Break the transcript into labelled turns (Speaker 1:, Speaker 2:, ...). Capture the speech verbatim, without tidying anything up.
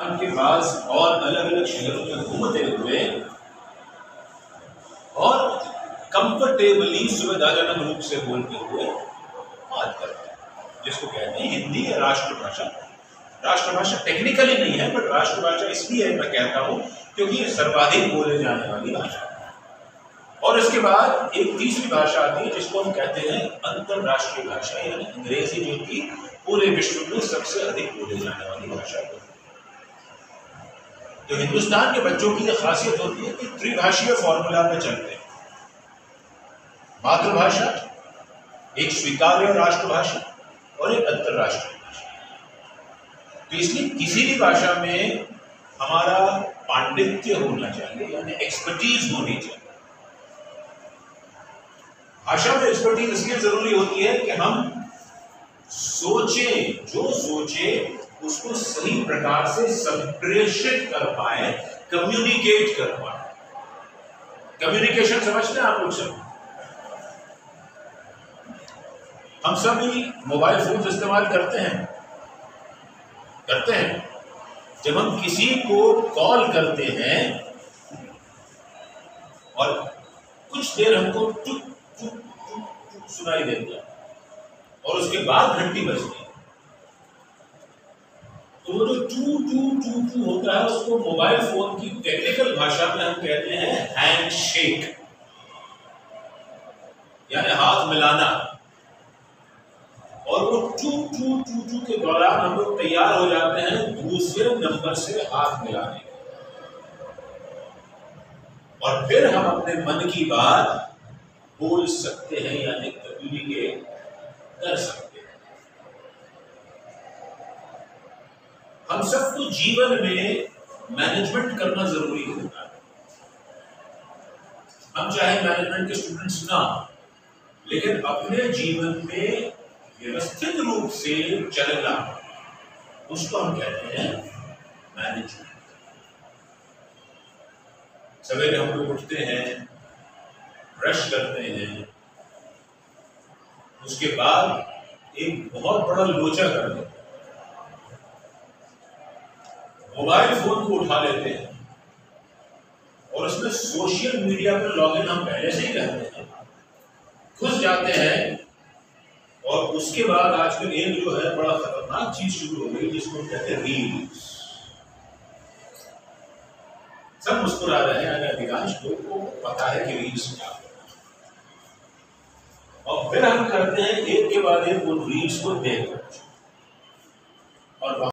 Speaker 1: के पास और अलग अलग शहरों में घूमते हुए और कंफर्टेबली सुविधाजनक रूप से बोलते हुए बात करते हैं, जिसको कहते हैं हिंदी या राष्ट्रभाषा। राष्ट्रभाषा टेक्निकली नहीं है, बट राष्ट्रभाषा इसलिए मैं कहता हूं क्योंकि ये सर्वाधिक बोले जाने वाली भाषा है। और इसके बाद एक तीसरी भाषा आती है जिसको हम कहते हैं अंतरराष्ट्रीय भाषा, यानी अंग्रेजी, जो कि पूरे विश्व में सबसे अधिक बोले जाने वाली भाषा है। तो हिंदुस्तान के बच्चों की यह खासियत होती है कि त्रिभाषीय फॉर्मूला पे चलते हैं। मातृभाषा, एक स्वीकार्य राष्ट्रभाषा और एक अंतरराष्ट्रीय भाषा। तो इसलिए किसी भी भाषा में हमारा पांडित्य होना चाहिए, यानी एक्सपर्टीज होनी चाहिए। भाषा में एक्सपर्टीज इसलिए जरूरी होती है कि हम सोचें, जो सोचे उसको सही प्रकार से संप्रेषित कर पाए, कम्युनिकेट कर पाए। कम्युनिकेशन समझते हैं आप लोग सब? हम सभी मोबाइल फोन इस्तेमाल करते हैं करते हैं जब हम किसी को कॉल करते हैं और कुछ देर हमको टुक टुक टुक टुक सुनाई देता है और उसके बाद घंटी बजती है, तो वो जो टू टू टू टू होता है उसको मोबाइल फोन की टेक्निकल भाषा में हम कहते हैं हैंडशेक, यानी हाथ मिलाना। और वो टू टू टू टू के दौरान हम लोग तैयार हो जाते हैं दूसरे नंबर से हाथ मिलाने के, और फिर हम अपने मन की बात बोल सकते हैं, यानी कम्युनिकेट कर सकते हैं। हम सबको जीवन में मैनेजमेंट करना जरूरी होता है। हम चाहे मैनेजमेंट के स्टूडेंट्स ना, लेकिन अपने जीवन में व्यवस्थित रूप से चलना, उसको हम कहते हैं मैनेजमेंट। सवेरे हम लोग उठते हैं, ब्रश करते हैं, उसके बाद एक बहुत बड़ा लोचा कर देते हैं, मोबाइल फोन को उठा लेते हैं और उसमें सोशल मीडिया पर लॉगिन हम पहले से ही करते हैं, घुस जाते हैं। और उसके बाद आजकल एक जो है बड़ा खतरनाक चीज शुरू हो गई जिसको कहते हैं रील्स। सब मुस्कुरा रहे हैं, अगर अधिकांश लोगों को पता है कि रील्स क्या है, और फिर हम करते हैं एक के बाद एक उन रील्स को देखकर और